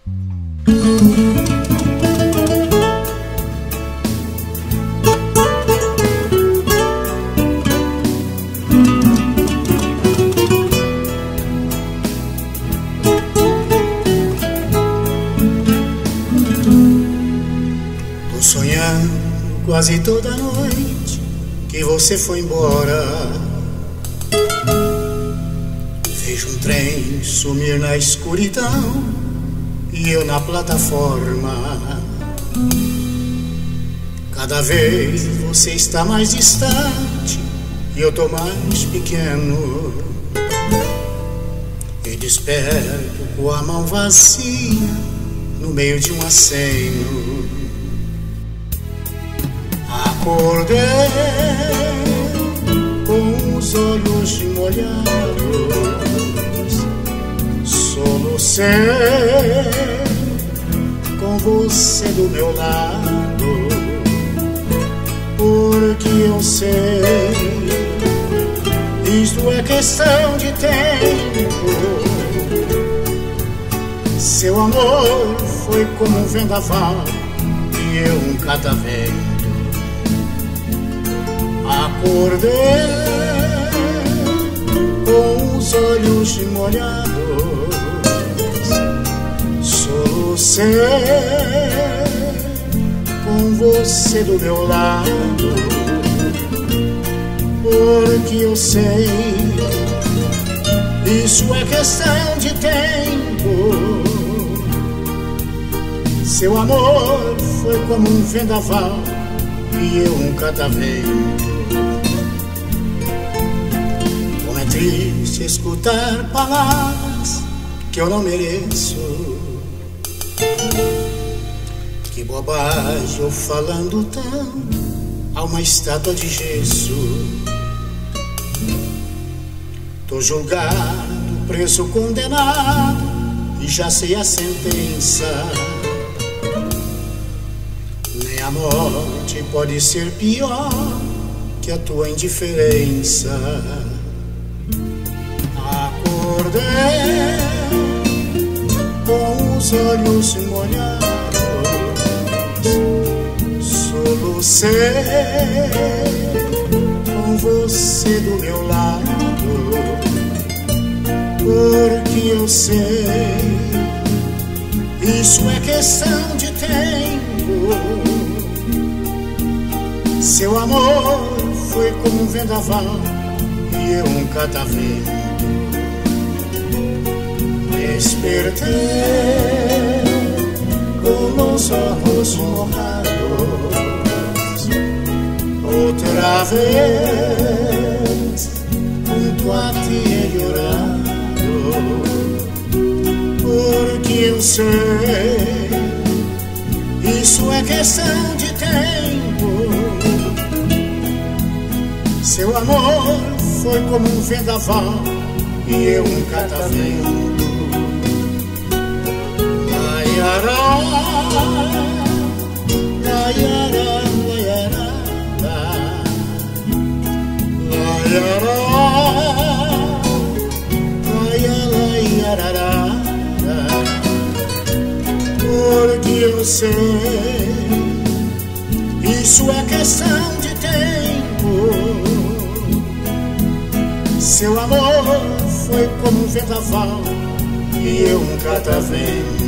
Tô sonhando quase toda noite que você foi embora. Vejo um trem sumir na escuridão e eu na plataforma. Cada vez você está mais distante e eu tô mais pequeno. E desperto com a mão vazia no meio de um aceno. Acordei com os olhos molhados, solucei com você do meu lado, porque eu sei, isto é questão de tempo. Seu amor foi como um vendaval e eu um catavento. Acordei com os olhos molhados, solucei com você do meu lado, porque eu sei, isso é questão de tempo. Seu amor foi como um vendaval e eu um catavento. Como é triste escutar palavras que eu não mereço. Que bobagem eu falando tão a uma estátua de gesso. Tô julgado, preso, condenado e já sei a sentença. Nem a morte pode ser pior que a tua indiferença. Acordei com os olhos molhados, solucei com você do meu lado, porque eu sei, isso é questão de tempo. Seu amor foi como um vendaval e eu um catavento. Despertei com os olhos mojados, outra vez junto a ti he llorado, porque eu sei, isso é questão de tempo. Seu amor foi como um vendaval e eu um catavento. Layara, layara, layara, layara, porque eu sei, isso é questão de tempo. Seu amor foi como um vendaval e eu um catavento.